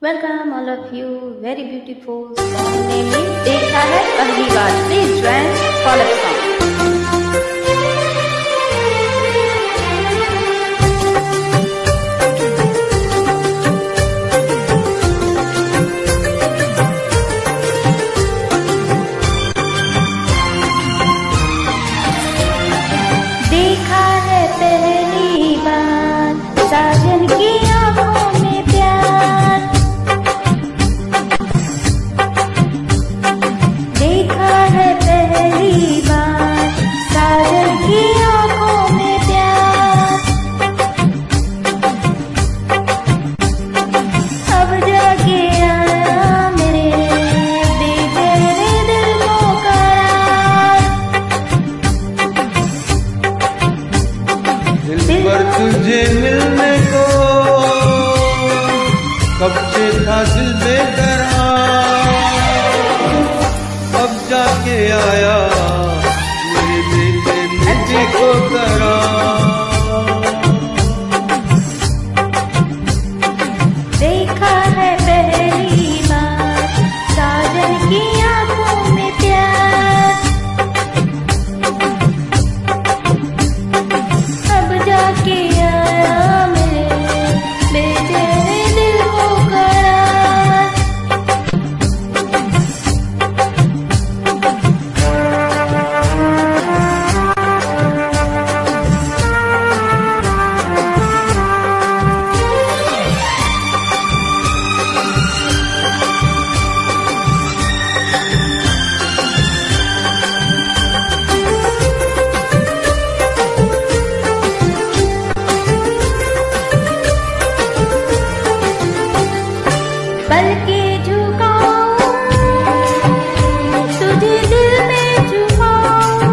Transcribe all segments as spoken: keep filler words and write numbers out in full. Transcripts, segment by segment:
Welcome all of you, very beautiful. Song name is देखा है पहली बार. Please join follow song. देखा है पहली बार साजन की आंखों में प्यार. देखा है पहली बार साजन की आंखों में प्यार. अब जाके आया मेरे बेचैन दिल को करार. दिल पर तुझे मिलने को कब से था दिल बेकरार. अब जाके आया मेरे बेटे मुझे को करार. देखा है पहली बार साजन की आंखों में प्यार. अब जाके आया मेरे बेचैन दिल को करार. बल्कि झुकाऊं तुझे दिल में छुपाऊं.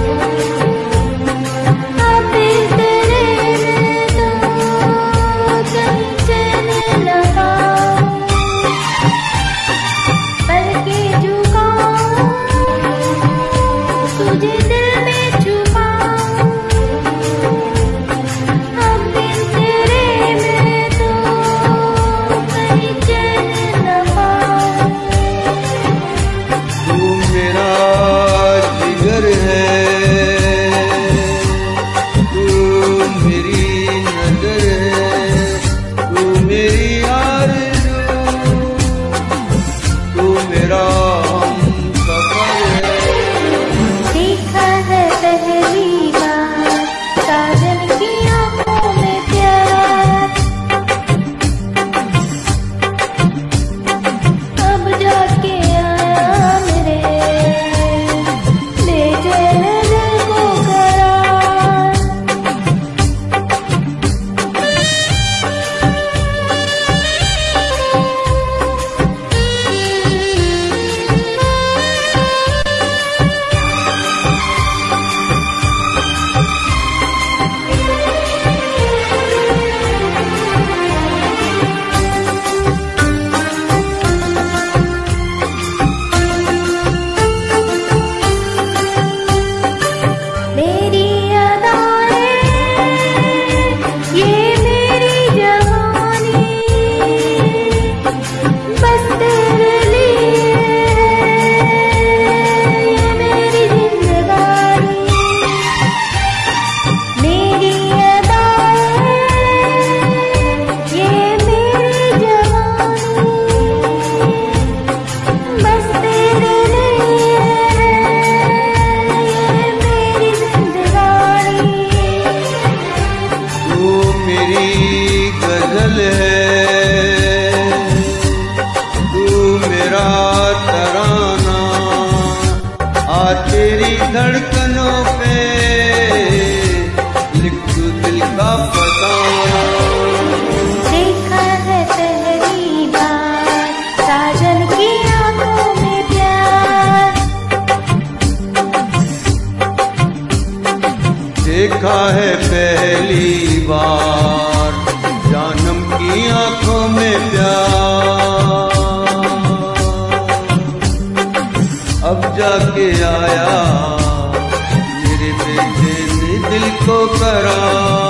अब तेरे में तो कहीं चैन न पाऊं. बल्कि झुकाऊं तुझे दिल में छुपाऊं. अब तेरे में तो कहीं चैन न पाऊं. तू मेरा जिगर है, तू मेरी नजर है, तू मेरी आरज़ू, तू मेरा हमसफर है. देखा है पहली बार साजन की आंखों में प्यार. अब जाके आया मेरे बेचैन दिल को करार. मेरी अदाएं ये मेरी जवानी बस तेरे लिए ये मेरी जिंदगानी. मेरी अदाएं ये मेरी जवानी बस तेरे लिए ये मेरी जिंदगानी. तू मेरी गजल है, तू मेरा तराना. आ तेरी धड़कनों पे लिख तू दिल का फसाना. देखा है पहली बार साजन की आंखों में प्यार. देखा है पहली बार जानम की आंखों में प्यार. अब जाके आया मेरे बेटे ने दिल को करार.